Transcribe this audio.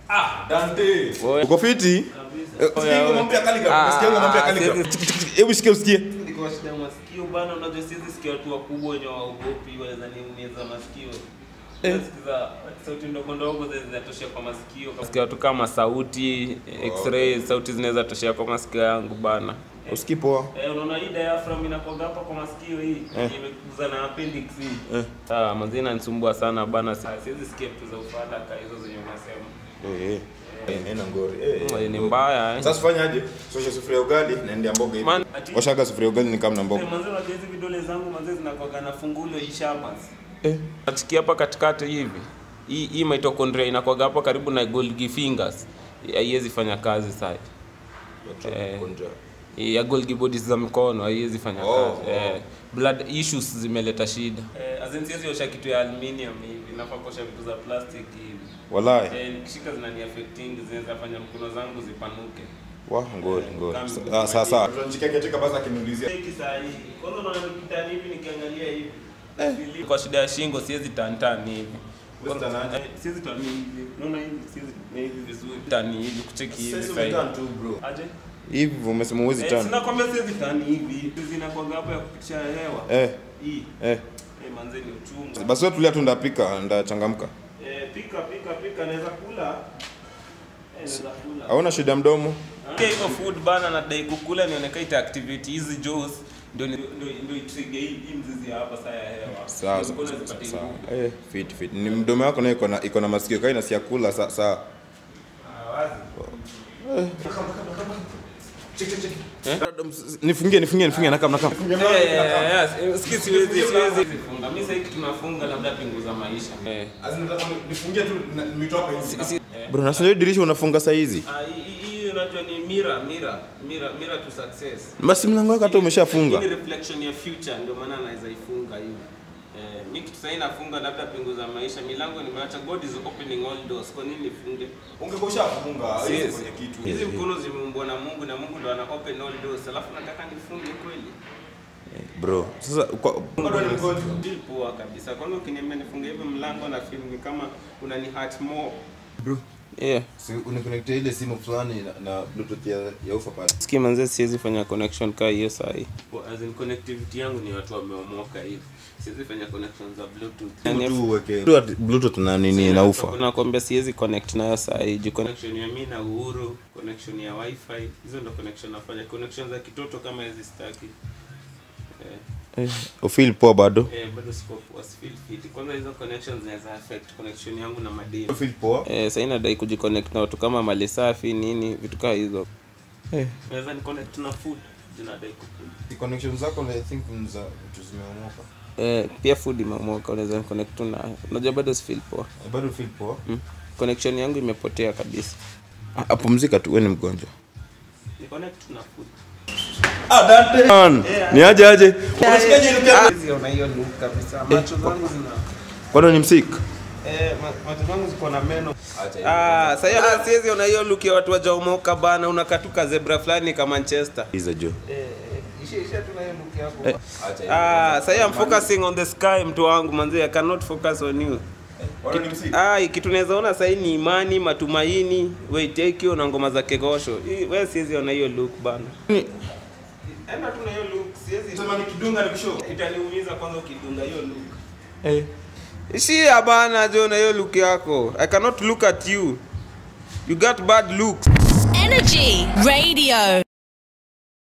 Dante. Uko fiti? Sikia ngombe kalika. Sikia ngombe kalika. Hebu sikia usikie. Niko shida masikio bana, unajua sisi sikia watu wakubwa wenye waogopi wanaweza niumiza masikio. Sikiza sauti ndogo ndogo zinatoshea kwa masikio. Sikia watu kama sauti, x-ray, sauti zinaweza toshea kwa masikio yangu bana. Usikii poa. Unaona hii diaphragm inakoga hapa kwa masikio hii. Imekuza na appendix hii. Manzi inanisumbua sana bana. Siwezi sikia vitu za ufala kama hizo zenye unasema. Ena ngori. Ni mbaya. Sasa fanyaje? Sosha sufuria ugali naendea mboga hivi. Washaga sufuria ugali ni kama na mboga. Manzi unajua hizi vidole zangu manzi zinakoga na fungulo hii shapas. Nachikia hapa katikati hivi. Hii mitochondria inakoga hapa karibu na Golgi fingers. Haiwezi fanya kazi sasa. Ya Golgi bodies za mkono haiwezi fanya kazi. Blood issues zimeleta shida. Siwezi osha kitu ya aluminium hivi, nafaa kuosha vitu za plastic hivi. Wallahi. Nikishika zinani affecting, zinaweza fanya mkono zangu zipanuke. Ngori. Sasa tunachika katika basi akiniulizia. Hiki saa hii. Kwanza unaona nikitani hivi nikiangalia hivi. Kwa shida ya shingo siwezi tantani hivi. Siwezi tani hivi. Unaona hivi siwezi hivi vizuri. Tani hivi kucheki hivi sasa. Sasa tu bro. Aje? Hivi umesema uwezi tani. Sinakwambia siwezi tani hivi. Zinakuwa hapo ya kupitisha hewa. Hii. Manzeni uchungu. Basi wewe tulia tu ndapika, ndachangamka. Pika naweza kula. Naweza kula. Hauna shida mdomo? Iko food bana na dai kukula nioneka ita activity hizi jaws ndio itrigger hii mzizi hapa saa ya hewa. Sawa. Fit. Ni mdomo wako na iko na masikio kai na si yakula sawa. Wazi. Nifungie na kama. Siwezi funga. Mimi sasa tunafunga labda pinguza maisha. Nifungie tu mitoka hizi. Bro, na sio dirisha unafunga saa hizi? Hii unajua ni mirror to success. Basi mlango wako hata umeshafunga. Ni reflection ya future ndio maana anaweza ifunga hivi. Mimi kitu sasa inafunga labda pinguza maisha. Milango nimeacha, God is opening all doors. Kwa nini nifunge? Ungekosha kufunga hizi kwenye kitu. Hizi mkono zimeumbwa na Mungu na Mungu ndo ana open all doors. Alafu nataka nifunge kweli. Bro, sasa bado ni God deal poa kabisa. Kwa nini ukiniambia nifunge hivi mlango na film ni kama unani hurt more? Bro. Si uniconnect ile simu fulani na Bluetooth ya ufa pale. Sikia manze siwezi fanya connection kai hiyo saa hii. As in connectivity yangu ni watu wameomoka hivi. Siwezi fanya connection za Bluetooth. Tu uweke Bluetooth na nini na ufa. Nakwambia siwezi connect nayo saa hii. Connection ya mimi na Uhuru, connection ya wifi. Hizo ndo connection nafanya. Connection za kitoto kama hizi sitaki. Ufeel poa bado? Bado siko poa, feel fit. Kwanza hizo connections zinaweza affect connection yangu na madem. Ufeel poa? Sasa inadai kujiconnect na watu kama mali safi nini, vitu kama hizo. Naweza ni connect na food, zinadai kukula. The connections zako I think mza vitu zimeomoka. Pia food imeomoka, unaweza connect na. Unajua bado feel poa. Bado feel poa? Connection yangu imepotea kabisa. Apumzika tu, wewe ni mgonjwa. Ni connect na food. Dante. Ni aje? Unasikiaje hiyo na hiyo look kabisa. Macho zangu zina. Kwani ni msik? Macho zangu ziko na meno. Sasa siwezi ona hiyo look ya watu wajaomoka bana, unakatuka zebra fulani kama Manchester. Hizo jo. Isha tuna hiyo look yako. Sasa I'm focusing on the sky mtu wangu manzi, I cannot focus on you. Kitu naweza ona sasa ni imani, matumaini, we take you na ngoma za Kegosho. Wewe siwezi ona hiyo look bana. Enda tuna hiyo look, siwezi. Sema nikidunga nikushow. Itaniumiza kwanza ukidunga hiyo look. Ishia bana John hiyo look yako. I cannot look at you. You got bad looks. Energy Radio.